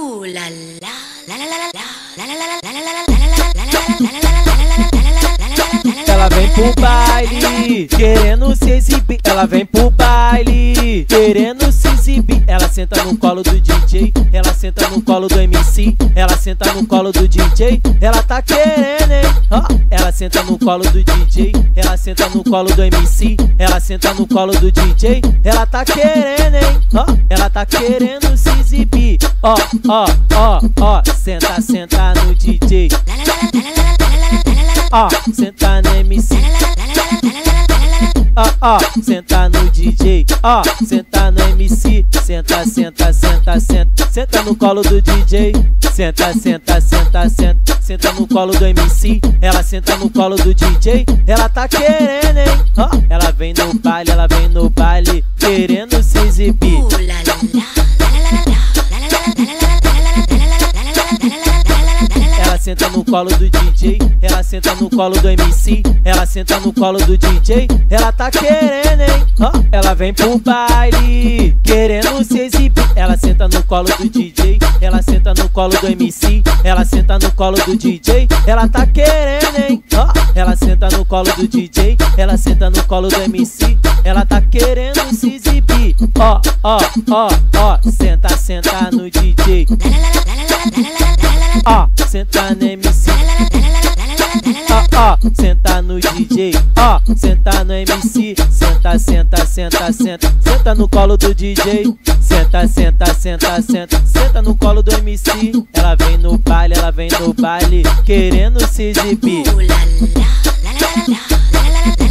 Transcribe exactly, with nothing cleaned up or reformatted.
Ooh la la la la la la la la la la la la la. Ela vem pro baile, querendo se exibir. Ela vem pro baile, querendo se exibir. Ela senta no colo do D J, ela senta no colo do M C, ela senta no colo do D J. Ela tá querendo, hein? Oh. Ela senta no colo do D J, ela senta no colo do M C, ela senta no colo do D J. Ela tá querendo, hein? Oh. Ela tá querendo se exibir. Ó, ó, ó, ó, senta, senta no D J. Ó, senta no M C. Ó, ó, senta no D J. Ó, senta no M C. Senta, senta, senta, senta. Senta no colo do D J. Senta, senta, senta, senta. Senta no colo do M C. Ela senta no colo do D J. Ela tá querendo, hein? Ó, ela vem no baile, ela vem no baile, querendo se exibir. Ela senta no colo do D J, ela senta no colo do M C, ela senta no colo do D J. Ela tá querendo, hein? Oh. Ela vem pro baile, querendo se exibir. Ela senta no colo do D J, ela senta no colo do M C, ela senta no colo do D J. Ela tá querendo, hein? Oh. Ela senta no colo do D J, ela senta no colo do M C, ela tá querendo se exibir. Ó, ó, ó, ó, senta, senta no D J. Ó, senta no M C. Ó, ó, senta no D J. Ó, senta no M C. Senta, senta, senta, senta. Senta no colo do D J. Senta, senta, senta, senta. Senta no colo do M C. Ela vem no baile, ela vem no baile, querendo se exibir. Ooh la la la la la la la la.